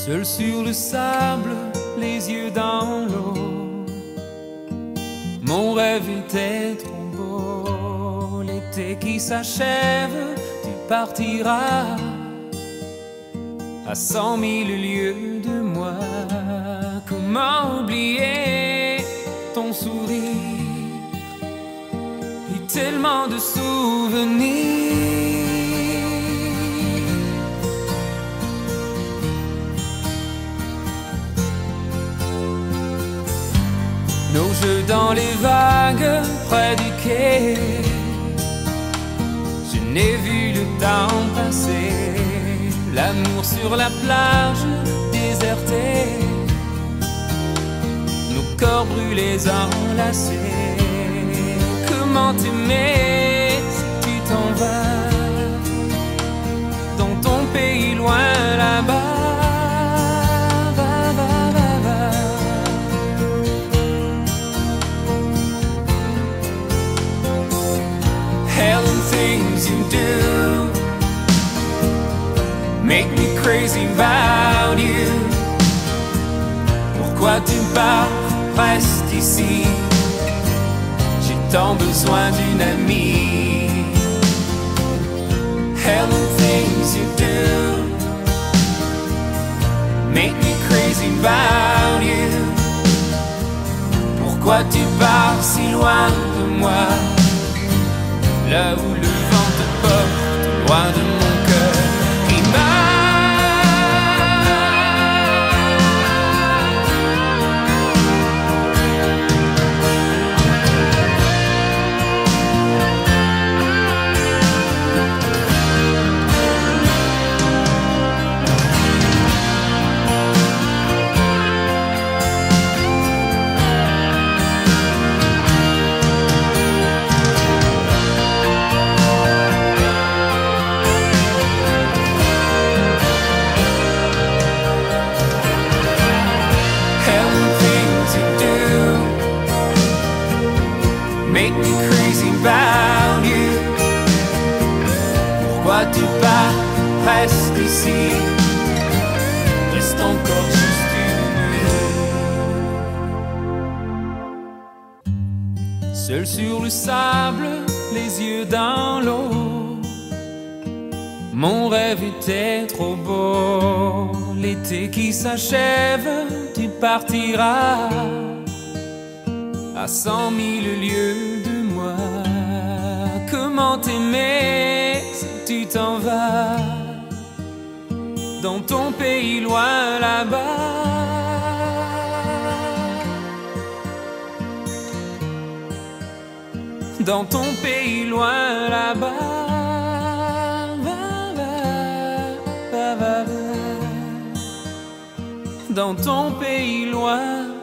Seul sur le sable, les yeux dans l'eau, mon rêve était trop beau. L'été qui s'achève, tu partiras à 100 000 lieues de moi. Comment oublier ton sourire et tellement de souvenirs. Nos jeux dans les vagues près du quai, je n'ai vu le temps passer. L'amour sur la plage désertée, nos corps brûlés enlacés. Comment t'aimer si tu t'en vas dans ton pays loin là-bas. Things you do make me crazy about you. Pourquoi tu pars? Reste ici, j'ai tant besoin d'une amie. Hell, things you do make me crazy about you. Pourquoi tu pars si loin de moi? Là où le vent te porte, loin de mon cœur qui bat. Make me crazy about you. Pourquoi tu pars? Reste ici, reste encore juste une nuit. Seul sur le sable, les yeux dans l'eau, mon rêve était trop beau. L'été qui s'achève, tu partiras à 100 000 lieues de moi. Comment t'aimer si tu t'en vas dans ton pays loin là-bas. Dans ton pays loin là-bas. Dans ton pays loin